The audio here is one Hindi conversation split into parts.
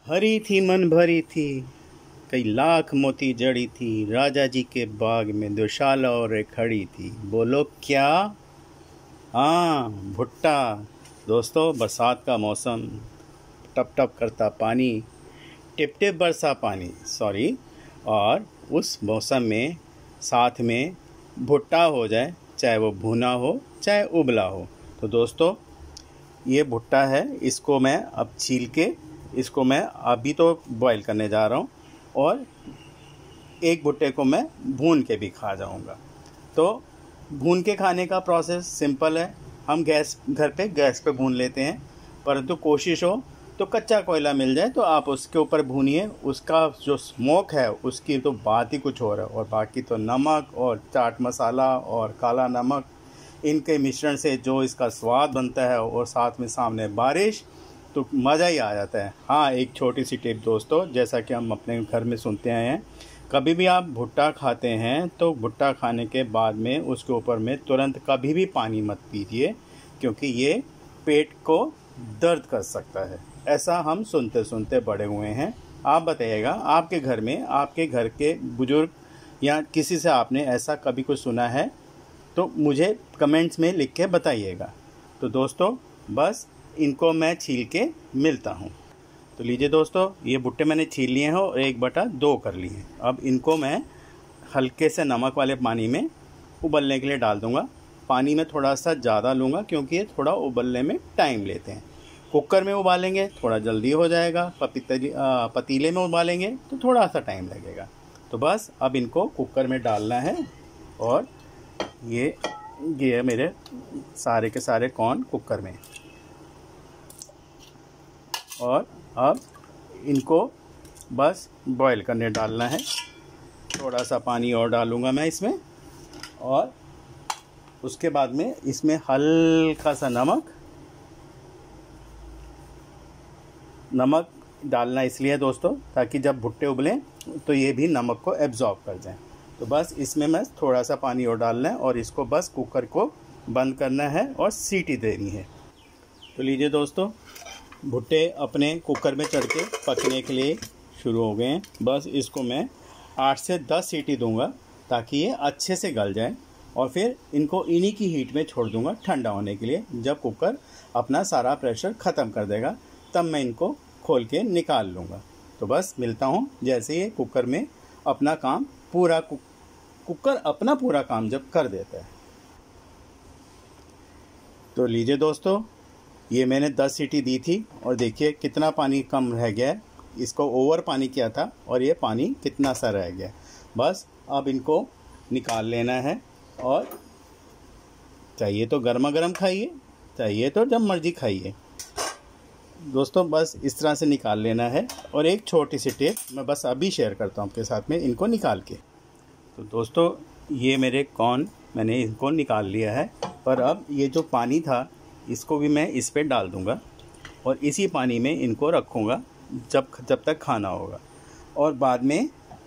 हरी थी मन भरी थी, कई लाख मोती जड़ी थी, राजा जी के बाग में दुशाला और खड़ी थी। बोलो क्या? हाँ, भुट्टा। दोस्तों, बरसात का मौसम, टप टप करता पानी, टिप टिप बरसा पानी, सॉरी। और उस मौसम में साथ में भुट्टा हो जाए, चाहे वो भुना हो चाहे उबला हो। तो दोस्तों, ये भुट्टा है, इसको मैं अब छील के इसको मैं अभी तो बॉईल करने जा रहा हूँ, और एक भुट्टे को मैं भून के भी खा जाऊँगा। तो भून के खाने का प्रोसेस सिंपल है। हम घर पे गैस पे भून लेते हैं, परंतु कोशिश हो तो कच्चा कोयला मिल जाए तो आप उसके ऊपर भूनिए। उसका जो स्मोक है उसकी तो बात ही कुछ और है। और बाकी तो नमक और चाट मसाला और काला नमक, इनके मिश्रण से जो इसका स्वाद बनता है, और साथ में सामने बारिश, तो मज़ा ही आ जाता है। हाँ, एक छोटी सी टिप दोस्तों, जैसा कि हम अपने घर में सुनते आए हैं, कभी भी आप भुट्टा खाते हैं तो भुट्टा खाने के बाद में उसके ऊपर में तुरंत कभी भी पानी मत पीजिए, क्योंकि ये पेट को दर्द कर सकता है। ऐसा हम सुनते सुनते बड़े हुए हैं। आप बताइएगा, आपके घर में, आपके घर के बुजुर्ग या किसी से आपने ऐसा कभी कुछ सुना है तो मुझे कमेंट्स में लिख के बताइएगा। तो दोस्तों, बस इनको मैं छील के मिलता हूँ। तो लीजिए दोस्तों, ये भुट्टे मैंने छील लिए हैं और 1/2 कर लिए हैं। अब इनको मैं हल्के से नमक वाले पानी में उबलने के लिए डाल दूँगा। पानी में थोड़ा सा ज़्यादा लूँगा क्योंकि ये थोड़ा उबलने में टाइम लेते हैं। कुकर में उबालेंगे थोड़ा जल्दी हो जाएगा, पतीले में उबालेंगे तो थोड़ा सा टाइम लगेगा। तो बस अब इनको कुकर में डालना है, और ये मेरे सारे के सारे कॉर्न कुकर में। और अब इनको बस बॉईल करने डालना है। थोड़ा सा पानी और डालूँगा मैं इसमें, और उसके बाद में इसमें हल्का सा नमक डालना इसलिए दोस्तों, ताकि जब भुट्टे उबलें तो ये भी नमक को एब्जॉर्ब कर जाएं। तो बस इसमें मैं थोड़ा सा पानी और डालना है, और इसको बस कुकर को बंद करना है और सीटी देनी है। तो लीजिए दोस्तों, भुट्टे अपने कुकर में चढ़ के पकने के लिए शुरू हो गए हैं। बस इसको मैं 8 से 10 सीटी दूंगा ताकि ये अच्छे से गल जाए, और फिर इनको इन्हीं की हीट में छोड़ दूंगा ठंडा होने के लिए। जब कुकर अपना सारा प्रेशर ख़त्म कर देगा तब मैं इनको खोल के निकाल लूँगा। तो बस मिलता हूँ जैसे ये कुकर में अपना काम कुकर अपना पूरा काम जब कर देता है। तो लीजिए दोस्तों, ये मैंने 10 सीटी दी थी, और देखिए कितना पानी कम रह गया है। इसको ओवर पानी किया था और ये पानी कितना सा रह गया। बस अब इनको निकाल लेना है, और चाहिए तो गर्मा गर्म खाइए, चाहिए तो जब मर्जी खाइए दोस्तों। बस इस तरह से निकाल लेना है। और एक छोटी सी टिप मैं बस अभी शेयर करता हूँ आपके साथ में, इनको निकाल के। तो दोस्तों, ये मेरे कॉर्न मैंने इनको निकाल लिया है, पर अब ये जो पानी था इसको भी मैं इस पे डाल दूंगा, और इसी पानी में इनको रखूँगा जब तक खाना होगा। और बाद में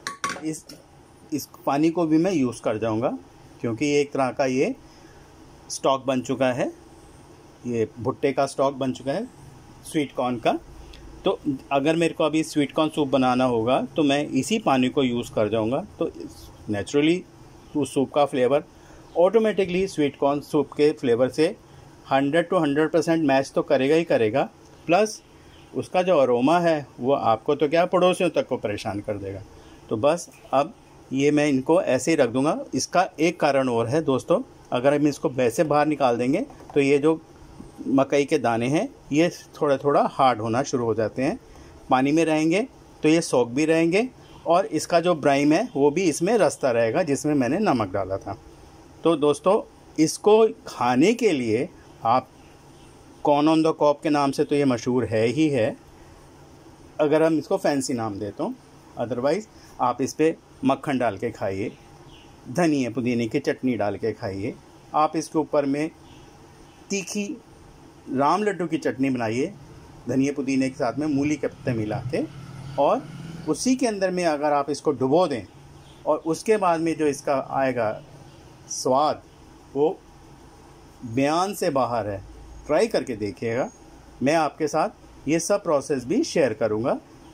इस पानी को भी मैं यूज़ कर जाऊंगा, क्योंकि ये एक तरह का ये स्टॉक बन चुका है, ये भुट्टे का स्टॉक बन चुका है स्वीट कॉर्न का। तो अगर मेरे को अभी स्वीट कॉर्न सूप बनाना होगा तो मैं इसी पानी को यूज़ कर जाऊंगा। तो नेचुरली उस सूप का flavour automatically sweet corn soup के फ्लेवर से 100 to 100% मैच तो करेगा ही करेगा, प्लस उसका जो अरोमा है वो आपको तो क्या, पड़ोसियों तक को परेशान कर देगा। तो बस अब ये मैं इनको ऐसे ही रख दूंगा। इसका एक कारण और है दोस्तों, अगर हम इसको वैसे बाहर निकाल देंगे तो ये जो मकई के दाने हैं ये थोड़ा थोड़ा हार्ड होना शुरू हो जाते हैं। पानी में रहेंगे तो ये सोख भी रहेंगे, और इसका जो ब्राइम है वो भी इसमें रसता रहेगा जिसमें मैंने नमक डाला था। तो दोस्तों, इसको खाने के लिए आप कॉर्न ऑन द कॉब के नाम से तो ये मशहूर है ही है, अगर हम इसको फैंसी नाम दे तो। अदरवाइज़ आप इस पर मक्खन डाल के खाइए, धनिया पुदीने की चटनी डाल के खाइए। आप इसके ऊपर में तीखी राम लड्डू की चटनी बनाइए धनिया पुदीने के साथ में मूली के पत्ते मिला के, और उसी के अंदर में अगर आप इसको डुबो दें, और उसके बाद में जो इसका आएगा स्वाद वो बयान से बाहर है। ट्राई करके देखिएगा। मैं आपके साथ ये सब प्रोसेस भी शेयर करूँगा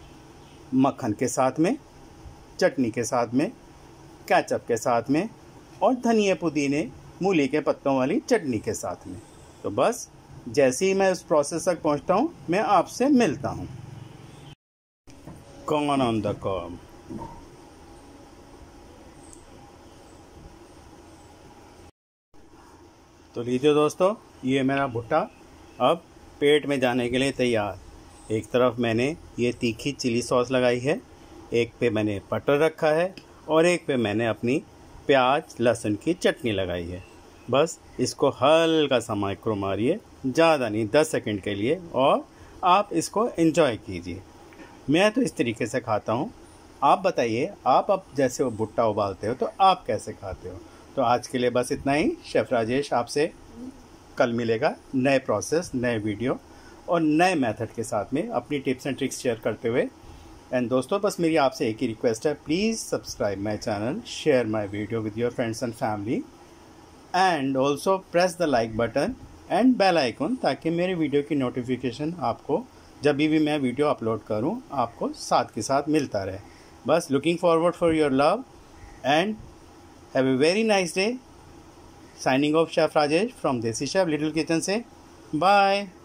मक्खन के साथ में, चटनी के साथ में, केचप के साथ में और धनिया पुदीने मूली के पत्तों वाली चटनी के साथ में। तो बस जैसे ही मैं उस प्रोसेस तक पहुंचता हूं मैं आपसे मिलता हूं। Corn on the cob. तो लीजिए दोस्तों, ये मेरा भुट्टा अब पेट में जाने के लिए तैयार। एक तरफ मैंने ये तीखी चिली सॉस लगाई है, एक पे मैंने बटर रखा है और एक पे मैंने अपनी प्याज लहसुन की चटनी लगाई है। बस इसको हल्का सा माइक्रो मारिए, ज़्यादा नहीं, 10 सेकंड के लिए, और आप इसको एंजॉय कीजिए। मैं तो इस तरीके से खाता हूँ। आप बताइए, आप अब जैसे वो भुट्टा उबालते हो तो आप कैसे खाते हो? तो आज के लिए बस इतना ही। शेफ़ राजेश आपसे कल मिलेगा नए प्रोसेस, नए वीडियो और नए मेथड के साथ में अपनी टिप्स एंड ट्रिक्स शेयर करते हुए। एंड दोस्तों, बस मेरी आपसे एक ही रिक्वेस्ट है, please subscribe my channel, share my video with your friends and family, and also press the like button and bell icon, ताकि मेरे वीडियो की नोटिफिकेशन आपको जब भी मैं वीडियो अपलोड करूं आपको साथ के साथ मिलता रहे। बस looking forward for your love and have a very nice day. Signing off chef Rajesh from Desi chef little kitchen से। बाय।